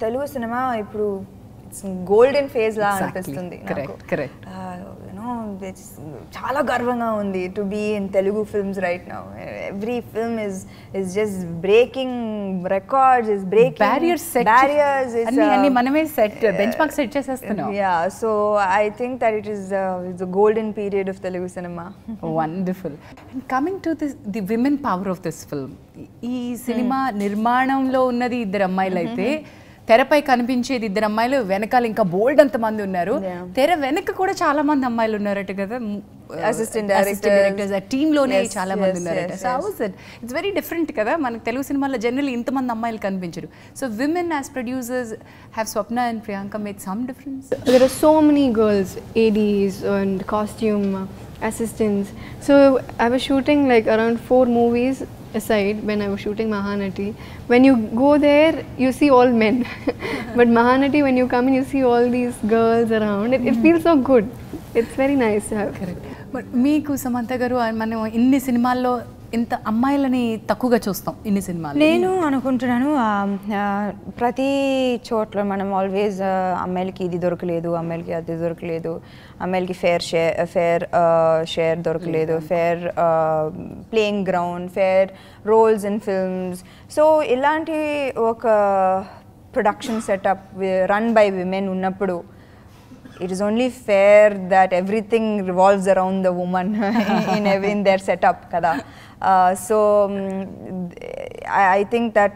Telugu cinema ఇప్పుడు golden phase లా అనిపిస్తుంది నాకు. చాలా గర్వంగా ఉంది to be in Telugu films right now. Every film is just breaking records, is breaking barriers, అన్ని మనమే బెంచ్ మార్క్ సెట్ చేసేస్తున్నాం. Yeah, so I think that it is the golden period of Telugu cinema. Wonderful. And coming to the women power of this film, ఈ cinema నిర్మాణంలో ఉన్నది ఇద్దరు అమ్మాయిలు అయితే తెరపై కనిపించేది ఇద్దరు అమ్మాయిలు, వెనకాల ఇంకా బోల్డ్ అంత మంది ఉన్నారు. తెర వెనక కూడా చాలా మంది అమ్మాయిలు ఉన్నారట కదా, అసిస్టెంట్ డైరెక్టర్స్, ఆ టీమ్ లోనే చాలా మంది ఉన్నారట. So how is it? It's very different కదా, మనకు తెలుగు సినిమాలో జనరల్లీ ఇంతమంది అమ్మాయిలు కనిపించరు. So women as producers have Swapna and Priyanka made some difference. There are so many girls, ADs and costume assistants. So I was shooting like around 4 movies aside when I was shooting Mahanati. When you go there, you see all men. But Mahanati, when you come in, you see all these girls around. It feels so good. It's very nice to have. Correct. But మీకు సమంత గారు, మనం ఇన్ని సినిమాల్లో ఇంత అమ్మాయిలని తక్కువగా చూస్తాం ఇన్ని సినిమాలు. నేను అనుకుంటున్నాను ప్రతి చోట్ల మనం ఆల్వేస్ అమ్మాయిలకి ఇది దొరకలేదు, అమ్మాయిలకి అది దొరకలేదు, అమ్మాయిలకి ఫేర్ షేర్ దొరకలేదు, fair playing ground, fair roles in films. So ఇలాంటి ఒక production setup run by women ఉన్నప్పుడు it is only fair that everything revolves around the woman in their setup kada. So I think that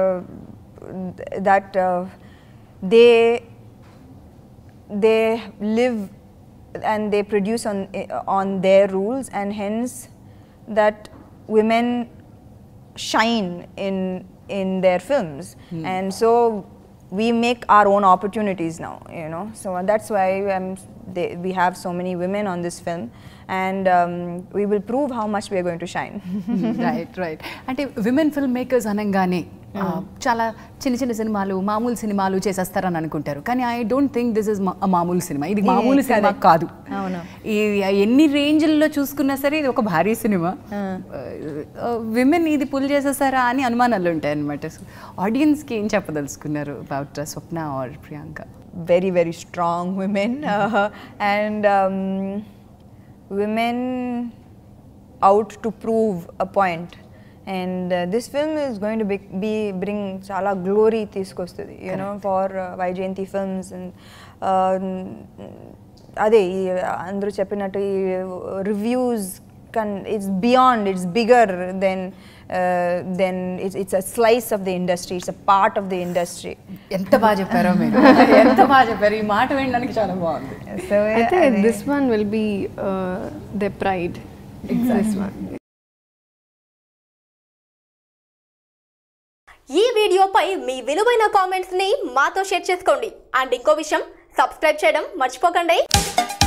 they live and they produce on their rules, and hence that women shine in their films. And so we make our own opportunities now, you know. So that's why we have so many women on this film, and we will prove how much we are going to shine. Right. Ante women filmmakers anangane చాలా చిన్న సినిమాలు, మామూలు సినిమాలు చేసేస్తారని అనుకుంటారు. కానీ I don't think this is మామూలు cinema. ఇది మామూలు సినిమా కాదు. ఎన్ని రేంజ్ల్లో చూసుకున్నా సరే ఇది ఒక భారీ సినిమా. విమెన్ ఇది పుల్ చేసేస్తారా అని అనుమానాలు ఉంటాయి అనమాట. ఆడియన్స్కి ఏం చెప్పదలుచుకున్నారు about Swapna or Priyanka? Very, very strong women, and women out to prove a point. And this film is going to bring chala glory తీసుకొస్తుంది, you know, for Vaijayanti Films. And అదే అందరూ చెప్పినట్టు reviews it's beyond, it's bigger than it's a slice of the industry, it's a part of the industry. ఎంత బాగా చెప్పారో మీరు, ఎంత బాగా చెప్పారు. ఈ మాట వినడానికి చాలా బాగుంది. So I think this one will be their pride. This one. ఈ వీడియోపై మీ విలువైన కామెంట్స్ ని మాతో షేర్ చేసుకోండి. అండ్ ఇంకో విషయం, సబ్స్క్రైబ్ చేయడం మర్చిపోకండి.